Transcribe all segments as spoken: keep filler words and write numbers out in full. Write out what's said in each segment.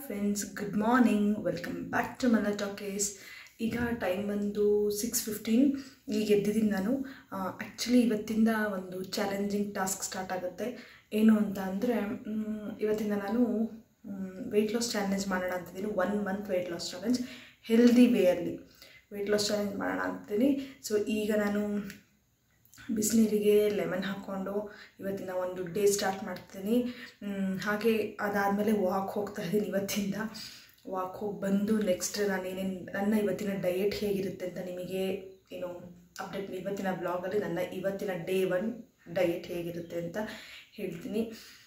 Friends, good morning. Welcome back to Malla talkies. ಈಗ time ಬಂದು six fifteen. ಈಗ ಎದ್ದಿದ್ದೀನಿ ನಾನು. ಆ್ಯಕ್ಚುಲಿ ಇವತ್ತಿಂದ ಒಂದು ಚಾಲೆಂಜಿಂಗ್ ಟಾಸ್ಕ್ ಸ್ಟಾರ್ಟ್ ಆಗುತ್ತೆ. ಏನು ಅಂತ ಅಂದರೆ, ಇವತ್ತಿಂದ ನಾನು ವೆಯ್ಟ್ ಲಾಸ್ ಚಾಲೆಂಜ್ ಮಾಡೋಣ ಅಂತಿದ್ದೀನಿ. One month weight loss challenge, healthy ವೇಯಲ್ಲಿ ವೆಯ್ಟ್ ಲಾಸ್ ಚಾಲೆಂಜ್ ಮಾಡೋಣ ಅಂತಿದ್ದೀನಿ. ಸೊ ಈಗ ನಾನು ಬಿಸಿನೀರಿಗೆ ಲೆಮನ್ ಹಾಕ್ಕೊಂಡು ಇವತ್ತಿನ ಒಂದು ಡೇ ಸ್ಟಾರ್ಟ್ ಮಾಡ್ತೀನಿ. ಹಾಗೆ ಅದಾದಮೇಲೆ ವಾಕ್ ಹೋಗ್ತಾ ಇದ್ದೀನಿ. ಇವತ್ತಿಂದ ವಾಕ್ ಹೋಗಿ ಬಂದು ನೆಕ್ಸ್ಟ್ ನಾನು ಏನೇನು ನನ್ನ ಇವತ್ತಿನ ಡಯೆಟ್ ಹೇಗಿರುತ್ತೆ ಅಂತ ನಿಮಗೆ ಏನು ಅಪ್ಡೇಟ್, ಇವತ್ತಿನ ಬ್ಲಾಗಲ್ಲಿ ನನ್ನ ಇವತ್ತಿನ ಡೇ ಒನ್ ಡಯೆಟ್ ಹೇಗಿರುತ್ತೆ ಅಂತ ಹೇಳ್ತೀನಿ.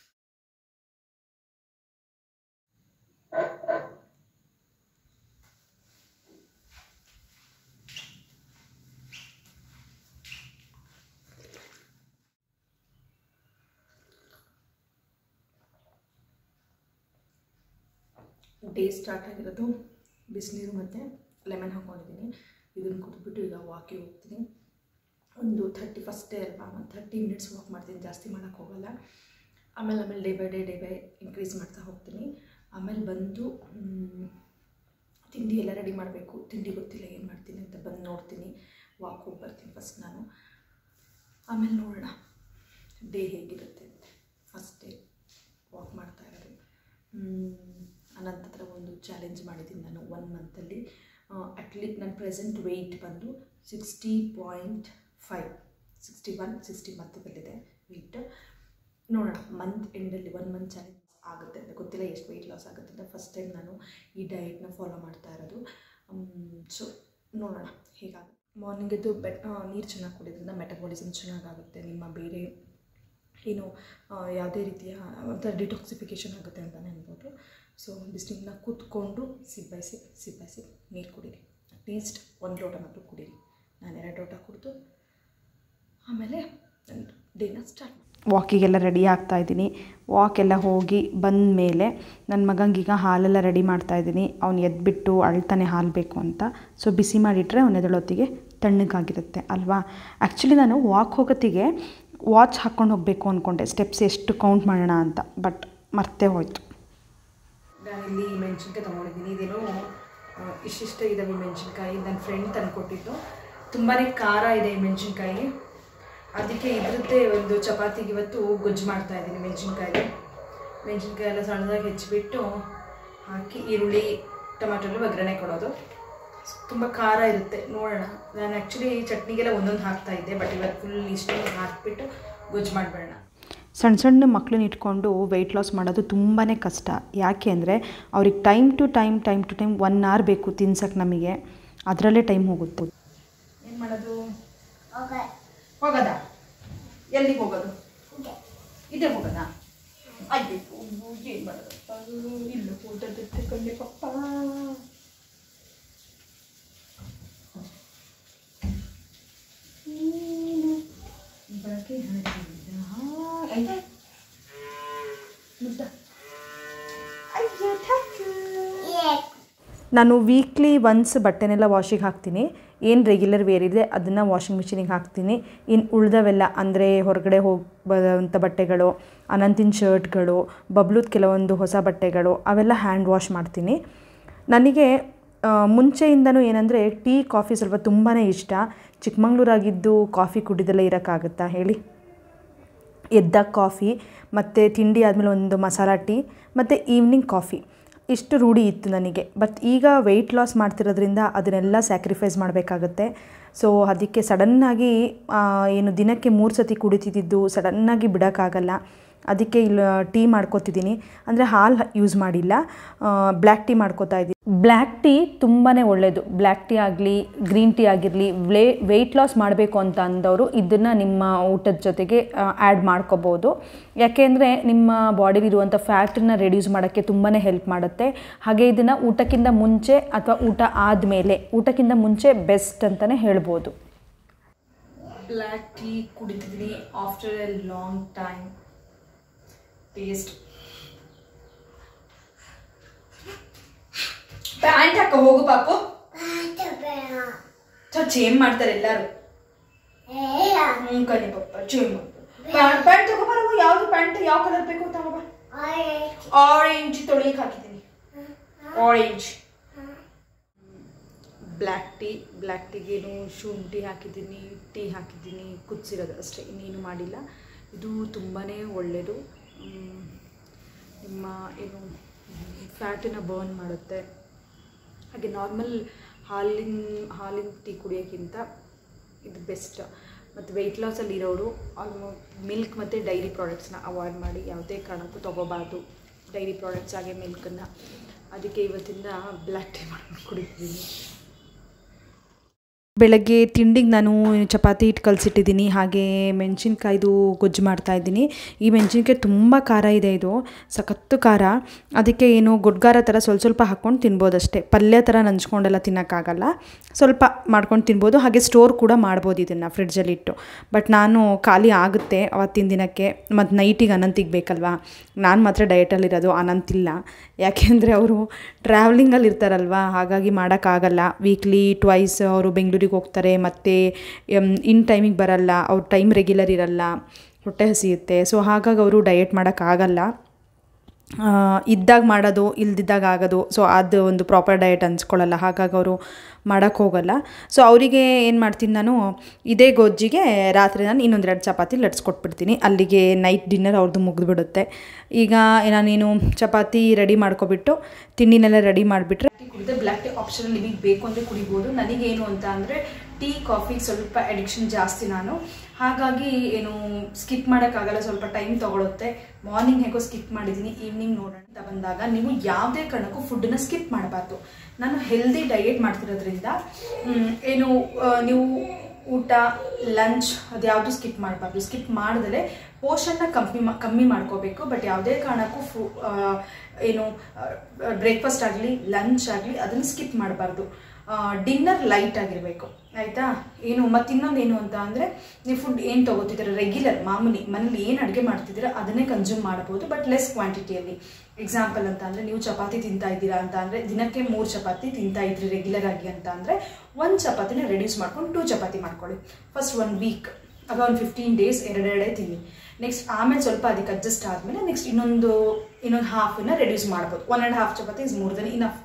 ಡೇ ಸ್ಟಾರ್ಟ್ ಆಗಿರೋದು ಬಿಸಿನೀರು ಮತ್ತು ಲೆಮನ್ ಹಾಕ್ಕೊಂಡಿದ್ದೀನಿ. ಇದನ್ನು ಕುಡಿದ್ಬಿಟ್ಟು ಈಗ ವಾಕಿಗೆ ಹೋಗ್ತೀನಿ. ಒಂದು ಥರ್ಟಿ ಫಸ್ಟ್ ಡೇ ಅಲ್ವಾ, ಒಂದು ಥರ್ಟಿ ಮಿನಿಟ್ಸ್ ವಾಕ್ ಮಾಡ್ತೀನಿ, ಜಾಸ್ತಿ ಮಾಡೋಕ್ಕೆ ಹೋಗಲ್ಲ. ಆಮೇಲೆ ಆಮೇಲೆ day by day day by increase ಮಾಡ್ತಾ ಹೋಗ್ತೀನಿ. ಆಮೇಲೆ ಬಂದು ತಿಂಡಿ ಎಲ್ಲ ರೆಡಿ ಮಾಡಬೇಕು. ತಿಂಡಿ ಗೊತ್ತಿಲ್ಲ ಏನು ಮಾಡ್ತೀನಿ ಅಂತ, ಬಂದು ನೋಡ್ತೀನಿ. ವಾಕ್ ಹೋಗಿ ಬರ್ತೀನಿ ಫಸ್ಟ್ ನಾನು, ಆಮೇಲೆ ನೋಡೋಣ ಡೇ ಹೇಗಿರುತ್ತೆ ಅಂತ. ಫಸ್ಟ್ ಡೇ ವಾಕ್ ಮಾಡ್ತಾ ಇರೋದು. ಅನಂತರ ಒಂದು ಚಾಲೆಂಜ್ ಮಾಡಿದ್ದೀನಿ ನಾನು ಒನ್ ಮಂತಲ್ಲಿ. ಅಟ್ಲೀಸ್ಟ್ ನನ್ನ ಪ್ರೆಸೆಂಟ್ ವೆಯ್ಟ್ ಬಂದು sixty point five sixty one sixty ಮಧ್ಯದಲ್ಲಿದೆ ವೆಯ್ಟ್. ನೋಡೋಣ ಮಂತ್ ಎಂಡಲ್ಲಿ ಒನ್ ಮಂತ್ ಚಾಲೆಂಜ್ ಆಗುತ್ತೆ ಅಂತ, ಗೊತ್ತಿಲ್ಲ ಎಷ್ಟು ವೆಯ್ಟ್ ಲಾಸ್ ಆಗುತ್ತೆ ಅಂತ. ಫಸ್ಟ್ ಟೈಮ್ ನಾನು ಈ ಡಯೆಟ್ನ ಫಾಲೋ ಮಾಡ್ತಾ ಇರೋದು. ಸೊ ನೋಡೋಣ ಹೇಗಾಗುತ್ತೆ. ಮಾರ್ನಿಂಗ್ ಎದ್ದು ಬೆಟ್ ನೀರು ಚೆನ್ನಾಗಿ ಕುಡಿಯೋದ್ರಿಂದ ಮೆಟಬಾಲಿಸಮ್ ಚೆನ್ನಾಗಾಗುತ್ತೆ. ನಿಮ್ಮ ಬೇರೆ ಏನು ಯಾವುದೇ ರೀತಿಯ ಒಂಥರ ಡಿಟಾಕ್ಸಿಫಿಕೇಷನ್ ಆಗುತ್ತೆ ಅಂತಲೇ ಅನ್ಬೋದು. ಸೊ ಬಿಸಿನೀರನ್ನ ಕೂತ್ಕೊಂಡು sip by sip sip by sip ನೀರು ಕುಡೀರಿ. ಅಟ್ಲೀಸ್ಟ್ ಒಂದು ಲೋಟ ಮಾತ್ರ ಕುಡೀರಿ. ನಾನು ಎರಡು ಲೋಟ ಕುಡಿದು ಆಮೇಲೆ ನನ್ನ ಡೇನ ಸ್ಟಾರ್ಟ್ ಮಾಡಿ ವಾಕಿಗೆಲ್ಲ ರೆಡಿ ಆಗ್ತಾಯಿದ್ದೀನಿ. ವಾಕೆಲ್ಲ ಹೋಗಿ ಬಂದ ಮೇಲೆ ನನ್ನ ಮಗಂಗೀಗ ಹಾಲೆಲ್ಲ ರೆಡಿ ಮಾಡ್ತಾಯಿದ್ದೀನಿ. ಅವ್ನು ಎದ್ಬಿಟ್ಟು ಅಳ್ತಾನೆ ಹಾಲು ಬೇಕು ಅಂತ. ಸೊ ಬಿಸಿ ಮಾಡಿಟ್ರೆ ಅವನ ಎದಳೊತ್ತಿಗೆ ತಣ್ಣಗಾಗಿರುತ್ತೆ ಅಲ್ವಾ. ಆ್ಯಕ್ಚುಲಿ ನಾನು ವಾಕ್ ಹೋಗೋತ್ತಿಗೆ ವಾಚ್ ಹಾಕ್ಕೊಂಡು ಹೋಗಬೇಕು ಅಂದ್ಕೊಂಡೆ, ಸ್ಟೆಪ್ಸ್ ಎಷ್ಟು ಕೌಂಟ್ ಮಾಡೋಣ ಅಂತ. ಬಟ್ ಮರ್ತೇ ಹೋಯ್ತು. ನಾನಿಲ್ಲಿ ಮೆಣಸಿನ್ಕಾಯಿ ತೊಗೊಂಡಿದ್ದೀನಿ. ಇದೇನೋ ಇಷ್ಟಿಷ್ಟ ಇದ್ದಾವೆ ಮೆಣಸಿನ್ಕಾಯಿ. ನನ್ನ ಫ್ರೆಂಡ್ ತಂದುಕೊಟ್ಟಿದ್ದು. ತುಂಬಾ ಖಾರ ಇದೆ ಈ ಮೆಣಸಿನ್ಕಾಯಿ. ಅದಕ್ಕೆ ಇದ್ರದ್ದೇ ಒಂದು ಚಪಾತಿಗೆ ಇವತ್ತು ಗೊಜ್ಜು ಮಾಡ್ತಾಯಿದ್ದೀನಿ. ಮೆಣಸಿನ್ಕಾಯಿ ಮೆಣಸಿನ್ಕಾಯಿ ಎಲ್ಲ ಸಣ್ಣದಾಗಿ ಹೆಚ್ಚಿಬಿಟ್ಟು ಹಾಕಿ ಈರುಳ್ಳಿ ಟೊಮಾಟೊಲ್ಲಿ ಒಗ್ಗರಣೆ ಕೊಡೋದು. ತುಂಬ ಖಾರ ಇರುತ್ತೆ. ನೋಡೋಣ. ನಾನು ಆ್ಯಕ್ಚುಲಿ ಚಟ್ನಿಗೆಲ್ಲ ಒಂದೊಂದು ಹಾಕ್ತಾಯಿದ್ದೆ, ಬಟ್ ಇವತ್ತು ಫುಲ್ ಇಷ್ಟೊಂದು ಹಾಕಿಬಿಟ್ಟು ಗೊಜ್ಜು ಮಾಡಿಬಿಡೋಣ. ಸಣ್ಣ ಸಣ್ಣ ಮಕ್ಕಳನ್ನ ಇಟ್ಕೊಂಡು ವೆಯ್ಟ್ ಲಾಸ್ ಮಾಡೋದು ತುಂಬಾ ಕಷ್ಟ. ಯಾಕೆ ಅಂದರೆ ಅವ್ರಿಗೆ time to time time to time one hour ಬೇಕು ತಿನ್ಸಕ್ಕೆ. ನಮಗೆ ಅದರಲ್ಲೇ ಟೈಮ್ ಹೋಗುತ್ತೆ. ಏನು ಮಾಡೋದು? ಹೋಗೋದಾ? ಎಲ್ಲಿಗೆ ಹೋಗೋದು? ಇದೇ ಹೋಗೋದಾ? ಆಯ್ತು. ಏನು ಮಾಡೋದು? ಇಲ್ಲ ಊಟದ ಕಣ್ಣೆ ಪಪ್ಪ. ನಾನು ವೀಕ್ಲಿ ಒನ್ಸ್ ಬಟ್ಟೆನೆಲ್ಲ ವಾಷಿಗೆ ಹಾಕ್ತೀನಿ. ಏನು ರೆಗ್ಯುಲರ್ ವೇರ್ ಇದೆ ಅದನ್ನು ವಾಷಿಂಗ್ ಮಿಷಿನಿಗೆ ಹಾಕ್ತೀನಿ. ಇನ್ನು ಉಳ್ದವೆಲ್ಲ ಅಂದರೆ ಹೊರಗಡೆ ಹೋಗಿ ಬರೋಂಥ ಬಟ್ಟೆಗಳು, ಅನಂತಿನ ಶರ್ಟ್ಗಳು, ಬಬ್ಲೂದ ಕೆಲವೊಂದು ಹೊಸ ಬಟ್ಟೆಗಳು, ಅವೆಲ್ಲ ಹ್ಯಾಂಡ್ ವಾಶ್ ಮಾಡ್ತೀನಿ. ನನಗೆ ಮುಂಚೆಯಿಂದನೂ ಏನಂದರೆ ಟೀ ಕಾಫಿ ಸ್ವಲ್ಪ ತುಂಬಾ ಇಷ್ಟ. ಚಿಕ್ಕಮಂಗ್ಳೂರಾಗಿದ್ದು ಕಾಫಿ ಕುಡಿದಲ್ಲೇ ಇರೋಕ್ಕಾಗುತ್ತಾ ಹೇಳಿ. ಎದ್ದಾಗ ಕಾಫಿ ಮತ್ತು ತಿಂಡಿ ಆದಮೇಲೆ ಒಂದು ಮಸಾಲ ಟೀ ಮತ್ತು ಈವ್ನಿಂಗ್ ಕಾಫಿ, ಇಷ್ಟು ರೂಢಿ ಇತ್ತು ನನಗೆ. ಬಟ್ ಈಗ ವೆಯ್ಟ್ ಲಾಸ್ ಮಾಡ್ತಿರೋದ್ರಿಂದ ಅದನ್ನೆಲ್ಲ ಸ್ಯಾಕ್ರಿಫೈಸ್ ಮಾಡಬೇಕಾಗತ್ತೆ. ಸೊ ಅದಕ್ಕೆ ಸಡನ್ನಾಗಿ ಏನು ದಿನಕ್ಕೆ ಮೂರು ಸತಿ ಕುಡಿತಿದ್ದು ಸಡನ್ನಾಗಿ ಬಿಡೋಕ್ಕಾಗಲ್ಲ. ಅದಕ್ಕೆ ಇಲ್ಲಿ ಟೀ ಮಾಡ್ಕೊತಿದ್ದೀನಿ. ಅಂದರೆ ಹಾಲು ಯೂಸ್ ಮಾಡಿಲ್ಲ, ಬ್ಲ್ಯಾಕ್ ಟೀ ಮಾಡ್ಕೊತಾ ಇದ್ದೀನಿ. ಬ್ಲ್ಯಾಕ್ ಟೀ ತುಂಬಾ ಒಳ್ಳೆಯದು. ಬ್ಲ್ಯಾಕ್ ಟೀ ಆಗಲಿ ಗ್ರೀನ್ ಟೀ ಆಗಿರಲಿ, ವ್ಲೇ ವೆಯ್ಟ್ ಲಾಸ್ ಮಾಡಬೇಕು ಅಂತ ಅಂದವರು ಇದನ್ನು ನಿಮ್ಮ ಊಟದ ಜೊತೆಗೆ ಆ್ಯಡ್ ಮಾಡ್ಕೋಬೋದು. ಯಾಕೆಂದರೆ ನಿಮ್ಮ ಬಾಡಿಲಿರುವಂಥ ಫ್ಯಾಟನ್ನು ರೆಡ್ಯೂಸ್ ಮಾಡೋಕ್ಕೆ ತುಂಬಾ ಹೆಲ್ಪ್ ಮಾಡುತ್ತೆ. ಹಾಗೆ ಇದನ್ನು ಊಟಕ್ಕಿಂತ ಮುಂಚೆ ಅಥವಾ ಊಟ ಆದಮೇಲೆ, ಊಟಕ್ಕಿಂತ ಮುಂಚೆ ಬೆಸ್ಟ್ ಅಂತಲೇ ಹೇಳ್ಬೋದು. ಬ್ಲ್ಯಾಕ್ ಟೀ ಕುಡಿತಿದ್ದೀನಿ after a long time. Taste pant ಹಾಕ ಹೋಗು ಪಾಪು. ಚೇಂಜ್ ಮಾಡ್ತಾರೆ ಎಲ್ಲರೂ. ಹ್ಞೂ ಕಣಿ ಪಪ್ಪ, ಚೇಂಜ್ ಮಾಡ್ತಾರೆ. ಪ್ಯಾಂಟ್ ತಗೋಬಾರ. ಯಾವ್ದು ಪ್ಯಾಂಟ್ ಯಾವ ಕಲರ್ ಬೇಕು ತಗೋಬಾ. ಆರೆಂಜ್ ತೊಳಿಯಕ್ಕೆ ಹಾಕಿದ್ದೀನಿ. ಆರೆಂಜ್ ಬ್ಲ್ಯಾಕ್ ಟೀ ಬ್ಲ್ಯಾಕ್ ಟೀಗೇನು ಶುಂಠಿ ಹಾಕಿದ್ದೀನಿ, ಟೀ ಹಾಕಿದ್ದೀನಿ, ಕುದಿಸಿರೋದು ಅಷ್ಟೇ, ಇನ್ನೇನು ಮಾಡಿಲ್ಲ. ಇದು ತುಂಬಾ ಒಳ್ಳೆಯದು, ನಿಮ್ಮ ಏನು ಫ್ಯಾಟನ್ನು ಬರ್ನ್ ಮಾಡುತ್ತೆ. ಹಾಗೆ ನಾರ್ಮಲ್ ಹಾಲಿನ ಹಾಲಿನ ಟೀ ಕುಡಿಯೋಕ್ಕಿಂತ ಇದು ಬೆಸ್ಟ್. ಮತ್ತು ವೆಯ್ಟ್ ಲಾಸಲ್ಲಿ ಇರೋರು ಆಲ್ಮೋಸ್ಟ್ ಮಿಲ್ಕ್ ಮತ್ತು ಡೈರಿ ಪ್ರಾಡಕ್ಟ್ಸ್ನ ಅವಾಯ್ಡ್ ಮಾಡಿ, ಯಾವುದೇ ಕಾರಣಕ್ಕೂ ತೊಗೋಬಾರ್ದು ಡೈರಿ ಪ್ರಾಡಕ್ಟ್ಸ್ ಹಾಗೆ ಮಿಲ್ಕನ್ನು. ಅದಕ್ಕೆ ಇವತ್ತಿಂದ ಬ್ಲ್ಯಾಕ್ ಟೀ ಮಾಡ್ಕೊಂಡು ಕುಡಿತಿದ್ದೀನಿ. ಬೆಳಗ್ಗೆ ತಿಂಡಿಗೆ ನಾನು ಚಪಾತಿ ಹಿಟ್ಟು ಕಲಸಿಟ್ಟಿದ್ದೀನಿ, ಹಾಗೆ ಮೆಣಸಿನ್ಕಾಯ್ದು ಗೊಜ್ಜು ಮಾಡ್ತಾಯಿದ್ದೀನಿ. ಈ ಮೆಣಸಿನ್ಕಾಯಿ ತುಂಬ ಖಾರ ಇದೆ, ಇದು ಸಖತ್ತು ಖಾರ. ಅದಕ್ಕೆ ಏನು ಗೊಡ್ಗಾರ ಥರ ಸ್ವಲ್ಪ ಸ್ವಲ್ಪ ಹಾಕ್ಕೊಂಡು ತಿನ್ಬೋದಷ್ಟೇ, ಪಲ್ಯ ಥರ ನಂಚ್ಕೊಂಡೆಲ್ಲ ತಿನ್ನೋಕ್ಕಾಗಲ್ಲ. ಸ್ವಲ್ಪ ಮಾಡ್ಕೊಂಡು ತಿನ್ಬೋದು, ಹಾಗೆ ಸ್ಟೋರ್ ಕೂಡ ಮಾಡ್ಬೋದು ಇದನ್ನು ಫ್ರಿಡ್ಜಲ್ಲಿಟ್ಟು. ಬಟ್ ನಾನು ಖಾಲಿ ಆಗುತ್ತೆ ಅವತ್ತಿನ ದಿನಕ್ಕೆ, ಮತ್ತು ನೈಟಿಗೆ ಅನಂತಿಗೆ ಬೇಕಲ್ವಾ. ನಾನು ಮಾತ್ರ ಡಯಟಲ್ಲಿರೋದು, ಅನಂತಿಲ್ಲ. ಯಾಕೆಂದರೆ ಅವರು ಟ್ರಾವೆಲಿಂಗಲ್ಲಿ ಇರ್ತಾರಲ್ವ, ಹಾಗಾಗಿ ಮಾಡೋಕ್ಕಾಗಲ್ಲ. ವೀಕ್ಲಿ ಟ್ವೈಸ್ ಅವರು ಬೆಂಗಳೂರಿಗೆ ಹೋಗ್ತಾರೆ, ಮತ್ತು ಇನ್ ಟೈಮಿಗೆ ಬರಲ್ಲ, ಅವ್ರ ಟೈಮ್ ರೆಗ್ಯುಲರ್ ಇರಲ್ಲ, ಹೊಟ್ಟೆ ಹಸಿಯುತ್ತೆ. ಸೊ ಹಾಗಾಗಿ ಅವರು ಡಯಟ್ ಮಾಡೋಕ್ಕಾಗಲ್ಲ. ಇದ್ದಾಗ ಮಾಡೋದು, ಇಲ್ದಿದ್ದಾಗ ಆಗೋದು. ಸೊ ಅದು ಒಂದು ಪ್ರಾಪರ್ ಡಯಟ್ ಅನ್ಸ್ಕೊಳ್ಳಲ್ಲ, ಹಾಗಾಗಿ ಅವರು ಮಾಡೋಕ್ಕೆ ಹೋಗಲ್ಲ. ಸೊ ಅವರಿಗೆ ಏನು ಮಾಡ್ತೀನಿ ನಾನು, ಇದೇ ಗೊಜ್ಜಿಗೆ ರಾತ್ರಿ ನಾನು ಇನ್ನೊಂದೆರಡು ಚಪಾತಿ ಲಟ್ಸ್ಕೊಟ್ಬಿಡ್ತೀನಿ. ಅಲ್ಲಿಗೆ ನೈಟ್ ಡಿನ್ನರ್ ಅವ್ರದ್ದು ಮುಗಿದ್ಬಿಡುತ್ತೆ. ಈಗ ನಾನೇನು ಚಪಾತಿ ರೆಡಿ ಮಾಡ್ಕೊಬಿಟ್ಟು ತಿಂಡಿನೆಲ್ಲ ರೆಡಿ ಮಾಡಿಬಿಟ್ರೆ ಕುಡಿದ್ರೆ ಬ್ಲ್ಯಾಕ್ ಟೀ ಆಪ್ಷನಲ್, ನಿಮಗೆ ಬೇಕು ಅಂದರೆ ಕುಡಿಬೋದು. ನನಗೇನು ಅಂತ ಅಂದರೆ ಟೀ ಕಾಫಿಗೆ ಸ್ವಲ್ಪ ಅಡಿಕ್ಷನ್ ಜಾಸ್ತಿ ನಾನು, ಹಾಗಾಗಿ ಏನು ಸ್ಕಿಪ್ ಮಾಡೋಕ್ಕಾಗಲ್ಲ, ಸ್ವಲ್ಪ ಟೈಮ್ ತೊಗೊಳುತ್ತೆ. ಮಾರ್ನಿಂಗ್ ಹೇಗೋ ಸ್ಕಿಪ್ ಮಾಡಿದ್ದೀನಿ, ಈವ್ನಿಂಗ್ ನೋಡೋಣ ಅಂತ ಬಂದಾಗ ನೀವು ಯಾವುದೇ ಕಾರಣಕ್ಕೂ ಫುಡ್ಡನ್ನ ಸ್ಕಿಪ್ ಮಾಡಬಾರ್ದು. ನಾನು ಹೆಲ್ದಿ ಡಯಟ್ ಮಾಡ್ತಿರೋದ್ರಿಂದ ಏನು ನೀವು ಊಟ ಲಂಚ್ ಅದು ಯಾವುದು ಸ್ಕಿಪ್ ಮಾಡಬಾರ್ದು. ಸ್ಕಿಪ್ ಮಾಡಿದ್ರೆ ಪೋಷನ್ನ ಕಮ್ಮಿ ಕಮ್ಮಿ ಮಾಡ್ಕೋಬೇಕು. ಬಟ್ ಯಾವುದೇ ಕಾರಣಕ್ಕೂ ಫು ಏನು ಬ್ರೇಕ್ಫಾಸ್ಟ್ ಆಗಲಿ ಲಂಚ್ ಆಗಲಿ ಅದನ್ನು ಸ್ಕಿಪ್ ಮಾಡಬಾರ್ದು. ಡಿನ್ನರ್ ಲೈಟ್ ಆಗಿರಬೇಕು, ಆಯಿತಾ. ಏನು ಮತ್ತು ಇನ್ನೊಂದು ಏನು ಅಂತ ಅಂದರೆ, ನೀವು ಫುಡ್ ಏನು ತೊಗೋತಿದ್ದೀರ ರೆಗ್ಯುಲರ್ ಮಾಮೂಲಿ ಮನೇಲಿ ಏನು ಅಡುಗೆ ಮಾಡ್ತಿದ್ದೀರ ಅದನ್ನೇ ಕನ್ಸ್ಯೂಮ್ ಮಾಡ್ಬೋದು, ಬಟ್ ಲೆಸ್ ಕ್ವಾಂಟಿಟಿಯಲ್ಲಿ. ಎಕ್ಸಾಂಪಲ್ ಅಂತ ಅಂದರೆ, ನೀವು ಚಪಾತಿ ತಿಂತಾ ಇದ್ದೀರಾ ಅಂತ ಅಂದರೆ ದಿನಕ್ಕೆ ಮೂರು ಚಪಾತಿ ತಿಂತಾ ಇದ್ರಿ ರೆಗ್ಯುಲರ್ ಆಗಿ ಅಂತ ಅಂದರೆ, ಒಂದು ಚಪಾತಿನ ರೆಡ್ಯೂಸ್ ಮಾಡ್ಕೊಂಡು ಟೂ ಚಪಾತಿ ಮಾಡ್ಕೊಳ್ಳಿ. ಫಸ್ಟ್ ಒನ್ ವೀಕ್ ಅಥವಾ ಒಂದು ಫಿಫ್ಟೀನ್ ಡೇಸ್ ಎರಡೆರಡೇ ತಿನ್ನಿ. ನೆಕ್ಸ್ಟ್ ಆಮೇಲೆ ಸ್ವಲ್ಪ ಅದಕ್ಕೆ ಅಡ್ಜಸ್ಟ್ ಆದಮೇಲೆ ನೆಕ್ಸ್ಟ್ ಇನ್ನೊಂದು ಇನ್ನೊಂದು ಹಾಫನ್ನ ರೆಡ್ಯೂಸ್ ಮಾಡ್ಬೋದು. One and half chapati is more then enough.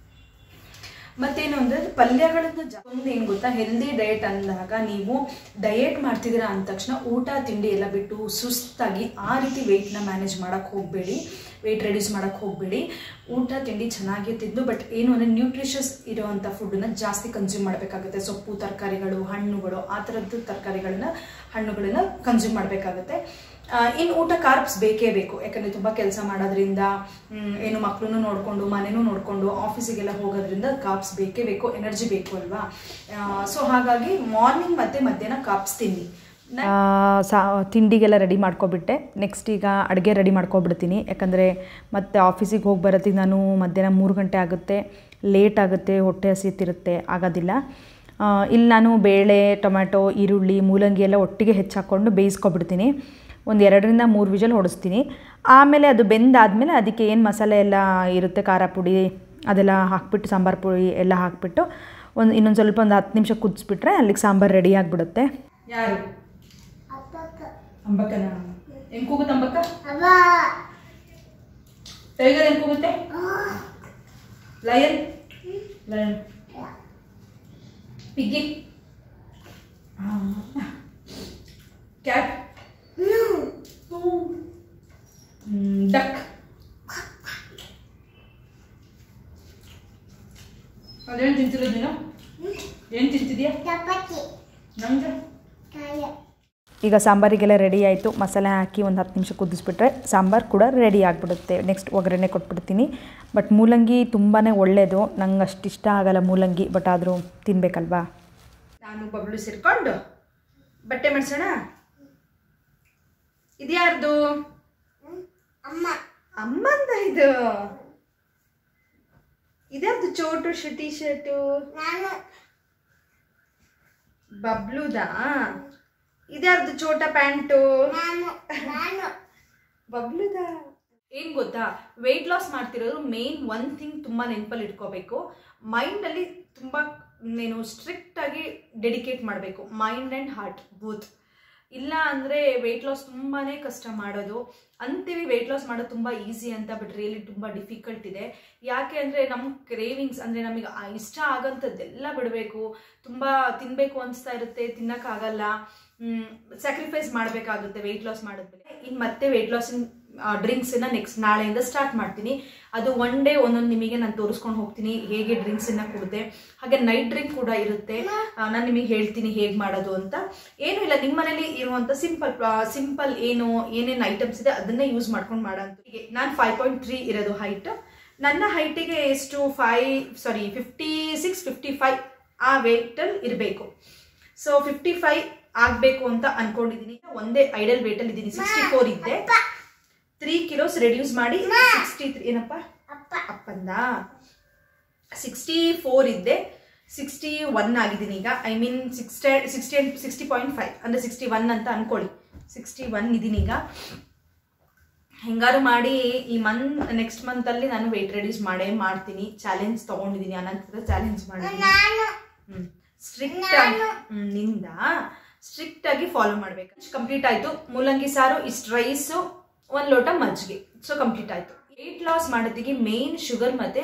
ಮತ್ತೇನು ಅಂದರೆ ಪಲ್ಯಗಳನ್ನ ಒಂದು ಏನು ಗೊತ್ತಾ, ಹೆಲ್ದಿ ಡಯಟ್ ಅಂದಾಗ ನೀವು ಡಯಟ್ ಮಾಡ್ತಿದ್ದೀರಾ ಅಂದ ತಕ್ಷಣ ಊಟ ತಿಂಡಿ ಎಲ್ಲ ಬಿಟ್ಟು ಸುಸ್ತಾಗಿ ಆ ರೀತಿ ವೆಯ್ಟ್ನ ಮ್ಯಾನೇಜ್ ಮಾಡೋಕ್ಕೆ ಹೋಗಬೇಡಿ, ವೆಯ್ಟ್ ರೆಡ್ಯೂಸ್ ಮಾಡೋಕ್ಕೆ ಹೋಗಬೇಡಿ. ಊಟ ತಿಂಡಿ ಚೆನ್ನಾಗಿ ತಿಂದು, ಬಟ್ ಏನು ಅಂದರೆ ನ್ಯೂಟ್ರಿಷಸ್ ಇರೋವಂಥ ಫುಡ್ಡನ್ನ ಜಾಸ್ತಿ ಕನ್ಸ್ಯೂಮ್ ಮಾಡಬೇಕಾಗುತ್ತೆ. ಸೊಪ್ಪು ತರಕಾರಿಗಳು ಹಣ್ಣುಗಳು ಆ ಥರದ್ದು ತರಕಾರಿಗಳನ್ನ ಹಣ್ಣುಗಳನ್ನ ಕನ್ಸ್ಯೂಮ್ ಮಾಡಬೇಕಾಗುತ್ತೆ. ಇನ್ನು ಊಟ ಕಾರ್ಬ್ಸ್ ಬೇಕೇ ಬೇಕು, ಯಾಕಂದರೆ ತುಂಬ ಕೆಲಸ ಮಾಡೋದ್ರಿಂದ, ಏನು ಮಕ್ಕಳನ್ನು ನೋಡಿಕೊಂಡು ಮನೆಯೂ ನೋಡಿಕೊಂಡು ಆಫೀಸಿಗೆಲ್ಲ ಹೋಗೋದ್ರಿಂದ ಕಾರ್ಬ್ಸ್ ಬೇಕೇ ಬೇಕು, ಎನರ್ಜಿ ಬೇಕು ಅಲ್ವಾ. ಸೊ ಹಾಗಾಗಿ ಮಾರ್ನಿಂಗ್ ಮತ್ತು ಮಧ್ಯಾಹ್ನ ಕಾರ್ಬ್ಸ್ ತಿನ್ನಿ. ಸಾ ತಿಂಡಿಗೆಲ್ಲ ರೆಡಿ ಮಾಡ್ಕೊಬಿಟ್ಟೆ. ನೆಕ್ಸ್ಟ್ ಈಗ ಅಡುಗೆ ರೆಡಿ ಮಾಡ್ಕೊಬಿಡ್ತೀನಿ, ಯಾಕಂದರೆ ಮತ್ತು ಆಫೀಸಿಗೆ ಹೋಗಿ ಬರೋತ್ತಿಗೆ ನಾನು ಮಧ್ಯಾಹ್ನ ಮೂರು ಗಂಟೆ ಆಗುತ್ತೆ, ಲೇಟ್ ಆಗುತ್ತೆ, ಹೊಟ್ಟೆ ಹಸಿತಿರುತ್ತೆ, ಆಗೋದಿಲ್ಲ. ಇಲ್ಲಿ ನಾನು ಬೇಳೆ ಟೊಮ್ಯಾಟೊ ಈರುಳ್ಳಿ ಮೂಲಂಗಿ ಎಲ್ಲ ಒಟ್ಟಿಗೆ ಹೆಚ್ಚಾಕ್ಕೊಂಡು ಬೇಯಿಸ್ಕೊಬಿಡ್ತೀನಿ. ಒಂದು ಎರಡರಿಂದ ಮೂರು ವಿಜಲ್ ಹೊಡಿಸ್ತೀನಿ. ಆಮೇಲೆ ಅದು ಬೆಂದಾದಮೇಲೆ ಅದಕ್ಕೆ ಏನು ಮಸಾಲೆ ಎಲ್ಲ ಇರುತ್ತೆ, ಖಾರ ಪುಡಿ ಅದೆಲ್ಲ ಹಾಕ್ಬಿಟ್ಟು, ಸಾಂಬಾರು ಪುಡಿ ಎಲ್ಲ ಹಾಕಿಬಿಟ್ಟು ಒಂದು ಇನ್ನೊಂದು ಸ್ವಲ್ಪ ಒಂದು ಹತ್ತು ನಿಮಿಷ ಕುದಿಸ್ಬಿಟ್ರೆ ಅಲ್ಲಿಗೆ ಸಾಂಬಾರು ರೆಡಿ ಆಗಿಬಿಡುತ್ತೆ. ಯಾರು ಅಂಬಕ್ಕನ ಹೆಂಗೆ ಕೂಗುತ್ತೆ? ಅಂಬಕ್ಕ ಟೈಗರ್ ಹೆಂಗೆ ಕೂಗುತ್ತೆ? Lion lion piggy cat duck ಅದೇನು ತಿಂತಿರೋದು ನೀನು? ಏನು ತಿಂತಿದ್ಯಾ? ನಮ್ಗೆ ಈಗ ಸಾಂಬಾರಿಗೆಲ್ಲ ರೆಡಿ ಆಯಿತು. ಮಸಾಲೆ ಹಾಕಿ ಒಂದು ಹತ್ತು ನಿಮಿಷ ಕುದಿಸ್ಬಿಟ್ರೆ ಸಾಂಬಾರು ಕೂಡ ರೆಡಿ ಆಗಿಬಿಡುತ್ತೆ. ನೆಕ್ಸ್ಟ್ ಒಗ್ಗರಣೆ ಕೊಟ್ಬಿಡ್ತೀನಿ. ಬಟ್ ಮೂಲಂಗಿ ತುಂಬಾ ಒಳ್ಳೆಯದು, ನಂಗೆ ಅಷ್ಟು ಇಷ್ಟ ಆಗಲ್ಲ ಮೂಲಂಗಿ, ಬಟ್ ಆದರೂ ತಿನ್ನಬೇಕಲ್ವಾ. ನಾನು ಬಬ್ಲು ಸೇರಿಕೊಂಡು ಬಟ್ಟೆ ಮಾಡಿಸೋಣ. ಇದ್ಯಾರ್ದು? ಅಮ್ಮ ಅಮ್ಮಂದ ಇದು. ಇದ್ಯಾರ್ದು ಚೋಟು ಶಟಿ ಶರ್ಟು? ಬಬ್ಲುದಾ? ಇದ್ಯಾರ್ದು ಚೋಟ ಪ್ಯಾಂಟು? ಬಬ್ಲುದ. ಏನು ಗೊತ್ತಾ, ವೆಯ್ಟ್ ಲಾಸ್ ಮಾಡ್ತಿರೋರು ಮೇನ್ ಒನ್ ಥಿಂಗ್ ತುಂಬ ನೆನಪಲ್ಲಿ ಇಟ್ಕೋಬೇಕು, ಮೈಂಡಲ್ಲಿ ತುಂಬ ನೀನು ಸ್ಟ್ರಿಕ್ಟಾಗಿ ಡೆಡಿಕೇಟ್ ಮಾಡಬೇಕು, ಮೈಂಡ್ ಆ್ಯಂಡ್ ಹಾರ್ಟ್ ಬೋತ್. ಇಲ್ಲ ಅಂದರೆ ವೆಯ್ಟ್ ಲಾಸ್ ತುಂಬಾ ಕಷ್ಟ ಮಾಡೋದು ಅಂತೀವಿ. ವೆಯ್ಟ್ ಲಾಸ್ ಮಾಡೋದು ತುಂಬ ಈಸಿ ಅಂತ, ಬಟ್ ರಿಯಲಿ ತುಂಬ ಡಿಫಿಕಲ್ಟ್ ಇದೆ. ಯಾಕೆ ಅಂದರೆ ನಮ್ಮ ಕ್ರೇವಿಂಗ್ಸ್ ಅಂದರೆ ನಮಗೆ ಇಷ್ಟ ಆಗೋಂಥದ್ದೆಲ್ಲ ಬಿಡಬೇಕು. ತುಂಬ ತಿನ್ನಬೇಕು ಅನಿಸ್ತಾ ಇರುತ್ತೆ, ತಿನ್ನೋಕ್ಕಾಗಲ್ಲ, ಸ್ಯಾಕ್ರಿಫೈಸ್ ಮಾಡಬೇಕಾಗುತ್ತೆ ವೆಯ್ಟ್ ಲಾಸ್ ಮಾಡಿದ್ಮೇಲೆ. ಇನ್ನು ಮತ್ತೆ ವೆಯ್ಟ್ ಲಾಸಿನ ಡ್ರಿಂಕ್ಸನ್ನು ನೆಕ್ಸ್ಟ್ ನಾಳೆಯಿಂದ ಸ್ಟಾರ್ಟ್ ಮಾಡ್ತೀನಿ. ಅದು ಒನ್ ಡೇ ಒಂದೊಂದು ನಿಮಗೆ ನಾನು ತೋರಿಸ್ಕೊಂಡು ಹೋಗ್ತೀನಿ ಹೇಗೆ ಡ್ರಿಂಕ್ಸನ್ನು ಕುಡಿದೆ. ಹಾಗೆ ನೈಟ್ ಡ್ರಿಂಕ್ ಕೂಡ ಇರುತ್ತೆ, ನಾನು ನಿಮಗೆ ಹೇಳ್ತೀನಿ ಹೇಗೆ ಮಾಡೋದು ಅಂತ. ಏನೂ ಇಲ್ಲ, ನಿಮ್ಮ ಮನೇಲಿ ಇರುವಂಥ ಸಿಂಪಲ್ ಸಿಂಪಲ್ ಏನು ಏನೇನು ಐಟಮ್ಸ್ ಇದೆ ಅದನ್ನೇ ಯೂಸ್ ಮಾಡ್ಕೊಂಡು ಮಾಡೋಂಥ. ಹೀಗೆ ನಾನು ಫೈವ್ ಪಾಯಿಂಟ್ ತ್ರೀ ಇರೋದು ಹೈಟ್. ನನ್ನ ಹೈಟಿಗೆ ಎಷ್ಟು ಫೈ sorry fifty six fifty five ಆ ವೇಟಲ್ಲಿ ಇರಬೇಕು. ಸೊ ಫಿಫ್ಟಿ ಫೈವ್ ಆಗಬೇಕು ಅಂತ ಅನ್ಕೊಂಡಿದ್ದೀನಿ. ಒಂದೇ ಐಡಲ್ ವೇಟಲ್ಲಿ ಇದ್ದೀನಿ, ಸಿಕ್ಸ್ಟಿ ಫೋರ್ ಇದ್ದೆ, ತ್ರೀ ಕಿಲೋಸ್ ರೆಡ್ಯೂಸ್ ಮಾಡಿ ಸಿಕ್ಸ್ಟಿ ತ್ರೀ ಏನಪ್ಪ ಅಪ್ಪಂದ ಸಿಕ್ಸ್ಟಿ ಫೋರ್ ಇದ್ದೆ, ಸಿಕ್ಸ್ಟಿ ಒನ್ ಆಗಿದ್ದೀನಿ ಈಗ. I mean sixty sixty sixty point five ಅಂದರೆ ಸಿಕ್ಸ್ಟಿ ಒನ್ ಅಂತ ಅನ್ಕೊಳ್ಳಿ. ಸಿಕ್ಸ್ಟಿ ಒನ್ ಇದ್ದೀನಿ ಈಗ. ಹೆಂಗಾರು ಮಾಡಿ ಈ ಮಂತ್ ನೆಕ್ಸ್ಟ್ ಮಂತಲ್ಲಿ ನಾನು ವೆಯ್ಟ್ ರೆಡ್ಯೂಸ್ ಮಾಡೇ ಮಾಡ್ತೀನಿ. ಚಾಲೆಂಜ್ ತೊಗೊಂಡಿದ್ದೀನಿ, ಅನಂತರ ಚಾಲೆಂಜ್ ಮಾಡಿದ್ದೀನಿ. ಹ್ಞೂ ಸ್ಟ್ರಿಕ್ಟ್ ಆಗಿ ನಿಂದ ಸ್ಟ್ರಿಕ್ಟ್ ಆಗಿ ಫಾಲೋ ಮಾಡಬೇಕು. ಕಂಪ್ಲೀಟ್ ಆಯಿತು. ಮೂಲಂಗಿ ಸಾರು, ಇಷ್ಟು ರೈಸು, ಒಂದು ಲೋಟ ಮಜ್ಜಿಗೆ, ಸೊ ಕಂಪ್ಲೀಟ್ ಆಯಿತು. ವೆಯ್ಟ್ ಲಾಸ್ ಮಾಡೋದಿಗೆ ಮೇನ್ ಶುಗರ್ ಮತ್ತು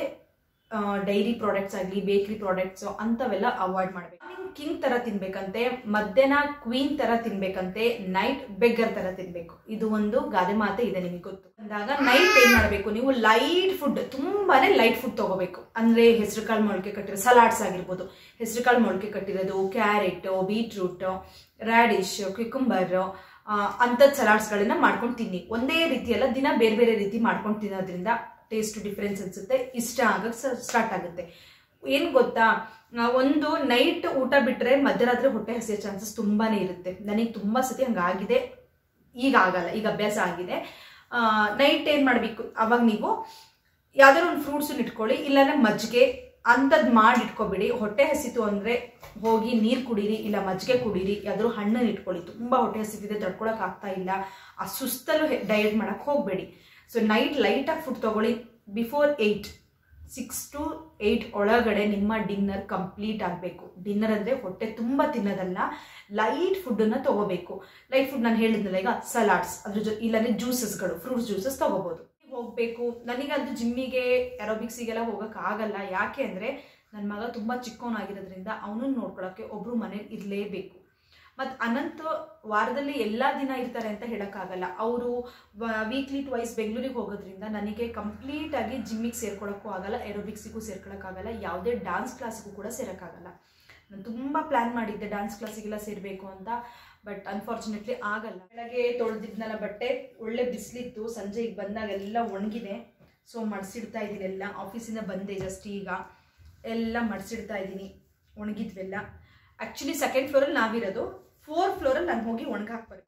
ಡೈರಿ ಪ್ರಾಡಕ್ಟ್ಸ್ ಆಗಲಿ ಬೇಕ್ರಿ ಪ್ರಾಡಕ್ಟ್ಸು ಅಂಥವೆಲ್ಲ ಅವಾಯ್ಡ್ ಮಾಡಬೇಕು. ಮಾರ್ನಿಂಗ್ ಕಿಂಗ್ ಥರ ತಿನ್ಬೇಕಂತೆ, ಮಧ್ಯಾಹ್ನ ಕ್ವೀನ್ ಥರ ತಿನ್ಬೇಕಂತೆ, ನೈಟ್ ಬೆಗ್ಗರ್ ಥರ ತಿನ್ಬೇಕು. ಇದು ಒಂದು ಗಾದೆ ಮಾತೆ ಇದೆ, ನಿಮಗೆ ಗೊತ್ತು. ಅಂದಾಗ ನೈಟ್ ಏನು ಮಾಡಬೇಕು, ನೀವು ಲೈಟ್ ಫುಡ್, ತುಂಬಾ ಲೈಟ್ ಫುಡ್ ತೊಗೋಬೇಕು. ಅಂದರೆ ಹೆಸರು ಕಾಳು ಮೊಳಕೆ ಕಟ್ಟಿರೋ ಸಲಾಡ್ಸ್ ಆಗಿರ್ಬೋದು, ಹೆಸರು ಕಾಳು ಮೊಳಕೆ ಕಟ್ಟಿರೋದು, ಕ್ಯಾರೆಟು, ಬೀಟ್ರೂಟು, ರ್ಯಾಡಿಶ್, ಕ್ಯುಕುಂಬರು ಅಂಥದ್ದು ಸಲಾಡ್ಸ್ಗಳನ್ನ ಮಾಡ್ಕೊಂಡು ತಿನ್ನಿ. ಒಂದೇ ರೀತಿಯಲ್ಲ, ದಿನ ಬೇರೆ ಬೇರೆ ರೀತಿ ಮಾಡ್ಕೊಂಡು ತಿನ್ನೋದ್ರಿಂದ ಟೇಸ್ಟ್ ಡಿಫ್ರೆನ್ಸ್ ಅನಿಸುತ್ತೆ, ಇಷ್ಟ ಆಗಕ್ಕೆ ಸ್ಟಾರ್ಟ್ ಆಗುತ್ತೆ. ಏನು ಗೊತ್ತಾ, ಒಂದು ನೈಟ್ ಊಟ ಬಿಟ್ಟರೆ ಮಧ್ಯರಾತ್ರಿ ಹೊಟ್ಟೆ ಹಸಿಯೋ ಚಾನ್ಸಸ್ ತುಂಬಾ ಇರುತ್ತೆ. ನನಗೆ ತುಂಬ ಸತಿ ಹಂಗಾಗಿದೆ, ಈಗ ಆಗಲ್ಲ, ಈಗ ಅಭ್ಯಾಸ ಆಗಿದೆ. ನೈಟ್ ಏನು ಮಾಡಬೇಕು, ಅವಾಗ ನೀವು ಯಾವ್ದಾದ್ರು ಒಂದು ಫ್ರೂಟ್ಸನ್ನ ಇಟ್ಕೊಳ್ಳಿ, ಇಲ್ಲಾಂದ್ರೆ ಮಜ್ಜಿಗೆ ಅಂಥದ್ದು ಮಾಡಿ ಇಟ್ಕೊಬೇಡಿ. ಹೊಟ್ಟೆ ಹಸಿತು ಅಂದರೆ ಹೋಗಿ ನೀರು ಕುಡೀರಿ, ಇಲ್ಲ ಮಜ್ಜಿಗೆ ಕುಡೀರಿ, ಯಾವ್ದಾದ್ರು ಹಣ್ಣನ್ನು ಇಟ್ಕೊಳ್ಳಿ. ತುಂಬ ಹೊಟ್ಟೆ ಹಸಿತಿದೆ, ತಡ್ಕೊಳಕ್ಕೆ ಆಗ್ತಾ ಇಲ್ಲ, ಆ ಸುಸ್ತಲ್ಲೂ ಡಯಟ್ ಮಾಡೋಕ್ಕೆ ಹೋಗಬೇಡಿ. ಸೊ ನೈಟ್ ಲೈಟಾಗಿ ಫುಡ್ ತೊಗೊಳ್ಳಿ. Before eight six to eight ಒಳಗಡೆ ನಿಮ್ಮ ಡಿನ್ನರ್ ಕಂಪ್ಲೀಟ್ ಆಗಬೇಕು. ಡಿನ್ನರ್ ಅಂದರೆ ಹೊಟ್ಟೆ ತುಂಬ ತಿನ್ನೋದಲ್ಲ, ಲೈಟ್ ಫುಡ್ಡನ್ನು ತೊಗೋಬೇಕು. ಲೈಟ್ ಫುಡ್ ನಾನು ಹೇಳಿದ್ನಲ್ಲ ಈಗ, ಸಲಾಡ್ಸ್, ಅದ್ರ ಜೊತೆ ಇಲ್ಲಾಂದರೆ ಜ್ಯೂಸಸ್ಗಳು, ಫ್ರೂಟ್ಸ್ ಜ್ಯೂಸಸ್ ತೊಗೋಬೋದು. ಹೋಗಬೇಕು. ನನಗಂತೂ ಜಿಮ್ಮಿಗೆ ಏರೋಬಿಕ್ಸಿಗೆಲ್ಲ ಹೋಗೋಕ್ಕಾಗಲ್ಲ. ಯಾಕೆ ಅಂದರೆ ನನ್ನ ಮಗ ತುಂಬ ಚಿಕ್ಕವನಾಗಿರೋದ್ರಿಂದ ಅವನನ್ನು ನೋಡ್ಕೊಳ್ಳೋಕ್ಕೆ ಒಬ್ಬರು ಮನೇಲಿ ಇರಲೇಬೇಕು. ಮತ್ತು ಅನಂತ ವಾರದಲ್ಲಿ ಎಲ್ಲ ದಿನ ಇರ್ತಾರೆ ಅಂತ ಹೇಳೋಕ್ಕಾಗಲ್ಲ. ಅವರು ವೀಕ್ಲಿ ಟ್ವೈಸ್ ಬೆಂಗಳೂರಿಗೆ ಹೋಗೋದ್ರಿಂದ ನನಗೆ ಕಂಪ್ಲೀಟಾಗಿ ಜಿಮ್ಮಿಗೆ ಸೇರ್ಕೊಳ್ಳೋಕ್ಕೂ ಆಗಲ್ಲ, ಏರೋಬಿಕ್ಸಿಗೂ ಸೇರ್ಕೊಳ್ಳೋಕ್ಕಾಗಲ್ಲ, ಯಾವುದೇ ಡ್ಯಾನ್ಸ್ ಕ್ಲಾಸಿಗೂ ಕೂಡ ಸೇರೋಕ್ಕಾಗಲ್ಲ. ನಾನು ತುಂಬ ಪ್ಲ್ಯಾನ್ ಮಾಡಿದ್ದೆ ಡ್ಯಾನ್ಸ್ ಕ್ಲಾಸಿಗೆಲ್ಲ ಸೇರಬೇಕು ಅಂತ, ಬಟ್ ಅನ್ಫಾರ್ಚುನೇಟ್ಲಿ ಆಗಲ್ಲ. ಬೆಳಗ್ಗೆ ತೊಳೆದಿದ್ನಲ್ಲ ಬಟ್ಟೆ, ಒಳ್ಳೆ ಬಿಸಿಲಿತ್ತು, ಸಂಜೆ ಈಗ ಬಂದಾಗ ಎಲ್ಲ ಒಣಗಿದೆ. ಸೊ ಮಡಿಸಿಡ್ತಾ ಇದ್ದೀನಿ ಎಲ್ಲ. ಆಫೀಸಿಂದ ಬಂದೆ ಜಸ್ಟ್ ಈಗ, ಎಲ್ಲ ಮಡಿಸಿಡ್ತಾ ಇದ್ದೀನಿ ಒಣಗಿದ್ವೆಲ್ಲ. ಆ್ಯಕ್ಚುಲಿ ಸೆಕೆಂಡ್ ಫ್ಲೋರಲ್ಲಿ ನಾವಿರೋದು, ಫೋರ್ತ್ ಫ್ಲೋರಲ್ಲಿ ನಾನು ಹೋಗಿ ಒಣಗಾಕ್ಬಾರ್ದು.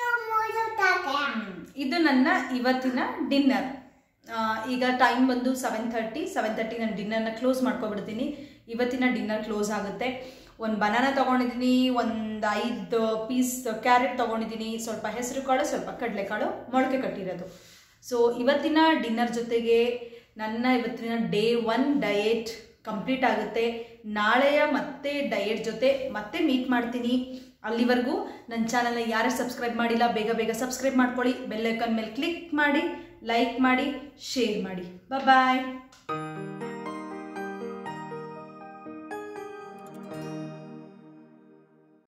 ಇದು ನನ್ನ ಇವತ್ತಿನ ಡಿನ್ನರ್. ಈಗ ಟೈಮ್ ಬಂದು ಸೆವೆನ್ ಥರ್ಟಿ ಸೆವೆನ್ ತರ್ಟಿ ನಾನು ಡಿನ್ನರ್ನ ಕ್ಲೋಸ್ ಮಾಡ್ಕೊಬಿಡ್ತೀನಿ. ಇವತ್ತಿನ ಡಿನ್ನರ್ ಕ್ಲೋಸ್ ಆಗುತ್ತೆ. ಒಂದು ಬನಾನ ತೊಗೊಂಡಿದ್ದೀನಿ, ಒಂದು ಐದು ಪೀಸ್ ಕ್ಯಾರೆಟ್ ತೊಗೊಂಡಿದ್ದೀನಿ, ಸ್ವಲ್ಪ ಹೆಸರು ಕಾಳು, ಸ್ವಲ್ಪ ಕಡಲೆಕಾಳು ಮೊಳಕೆ ಕಟ್ಟಿರೋದು. ಸೊ ಇವತ್ತಿನ ಡಿನ್ನರ್ ಜೊತೆಗೆ ನನ್ನ ಇವತ್ತಿನ ಡೇ ಒನ್ ಡಯೆಟ್ ಕಂಪ್ಲೀಟ್ ಆಗುತ್ತೆ. ನಾಳೆಯ ಮತ್ತೆ ಡಯೆಟ್ ಜೊತೆ ಮತ್ತೆ ಮೀಟ್ ಮಾಡ್ತೀನಿ. ಅಲ್ಲಿವರೆಗೂ ನನ್ನ ಚಾನಲ್ನ ಯಾರು ಸಬ್ಸ್ಕ್ರೈಬ್ ಮಾಡಿಲ್ಲ ಬೇಗ ಬೇಗ ಸಬ್ಸ್ಕ್ರೈಬ್ ಮಾಡ್ಕೊಳ್ಳಿ. ಬೆಲ್ ಐಕಾನ್ ಮೇಲೆ ಕ್ಲಿಕ್ ಮಾಡಿ, ಲೈಕ್ ಮಾಡಿ, ಶೇರ್ ಮಾಡಿ. ಬಾಯ್.